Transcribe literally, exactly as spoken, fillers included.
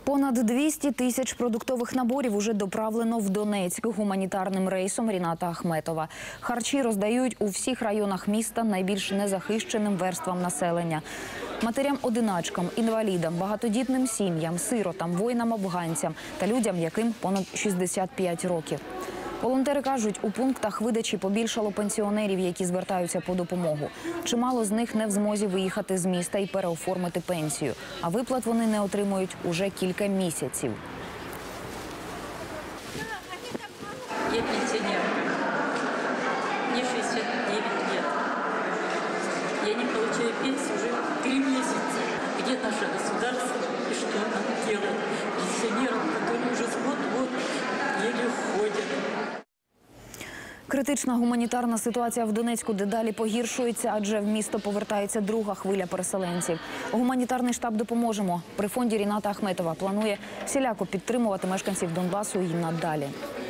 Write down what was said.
Понад двісті тисяч продуктових наборів уже доправлено в Донецьк гуманітарним рейсом Ріната Ахметова. Харчі роздають у всіх районах міста найбільш незахищеним верствам населення. Матерям-одиначкам, інвалідам, багатодітним сім'ям, сиротам, воїнам-афганцям та людям, яким понад шістдесят п'ять років. Волонтери кажуть, у пунктах видачі побільшало пенсіонерів, які звертаються по допомогу. Чимало з них не в змозі виїхати з міста і переоформити пенсію. А виплат вони не отримують уже кілька місяців. Я пенсионерка. Мне шестьдесят девять лет. Я не получаю пенсию уже три месяца. Где наше государство и что нам делать пенсионерам, которые уже вот-вот еле ходят? Критична гуманітарна ситуація в Донецьку дедалі погіршується, адже в місто повертається друга хвиля переселенців. Гуманітарний штаб «Допоможемо» при фонді Ріната Ахметова планує всіляко підтримувати мешканців Донбасу і надалі.